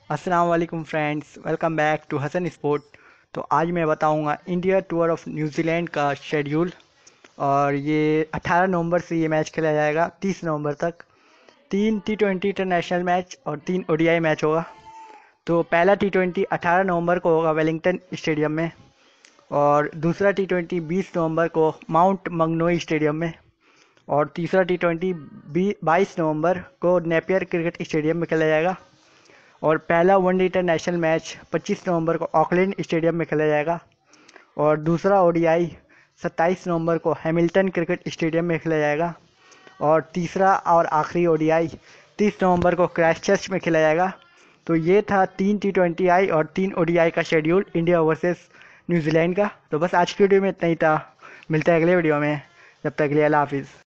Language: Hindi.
अस्सलाम वालेकुम friends, welcome back to Hasan sport. तो आज मैं बताऊंगा इंडिया टूर ऑफ न्यूजीलैंड का शेड्यूल। और ये 18 नवंबर से ये मैच खेला जाएगा 30 नवंबर तक। 3 T20 इंटरनेशनल मैच और 3 ओडीआई मैच होगा। तो पहला T20 18 नवंबर को होगा वेलिंगटन स्टेडियम में, और दूसरा T20 20 नवंबर को माउंट मंगनोई स्टेडियम में, और तीसरा T20 22 नवंबर को नेपियर क्रिकेट स्टेडियम में खेला जाएगा। और पहला वनडे इंटरनेशनल मैच 25 नवंबर को ऑकलैंड स्टेडियम में खेला जाएगा। और दूसरा ओडीआई 27 नवंबर को हैमिल्टन क्रिकेट स्टेडियम में खेला जाएगा। और तीसरा और आखिरी ओडीआई 30 नवंबर को क्राइस्टचर्च में खेला जाएगा। तो ये था 3 T20I और 3 ओडीआई का शेड्यूल इंडिया वर्सेस न्यूजीलैंड का। तो बस आज की वीडियो में इतना ही था। मिलते हैं अगले वीडियो में, जब तक के लिए अल्लाह हाफिज़।